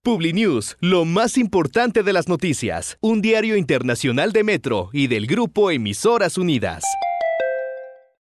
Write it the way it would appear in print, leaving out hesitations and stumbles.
Publinews, lo más importante de las noticias. Un diario internacional de Metro y del Grupo Emisoras Unidas.